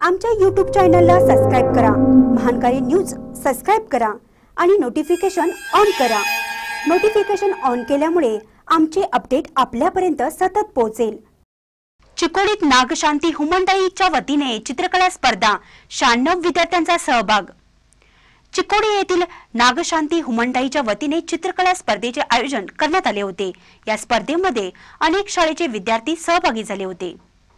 आमच्या YouTube चॅनलला subscribe करा, महानकारी न्यूज सबस्क्राइब करा आणि नोटिफिकेशन ऑन करा। नोटिफिकेशन ऑन केल्यामुळे आमचे अपडेट आपल्यापर्यंत सतत पोहोचेल। चिकोडीत नागशांती हुमंडाईच्या वतीने चित्रकला स्पर्धा, 96 विद्यार्थ्यांचा सहभाग। चिकोडी येथील नागशांती हुमंडाईच्या वतीने चित्रकला स्पर्धेचे आयोजन करण्यात आले होते। या स्पर्धेमध्ये अनेक शाळेचे विद्यार्थी सहभागी झाले होते।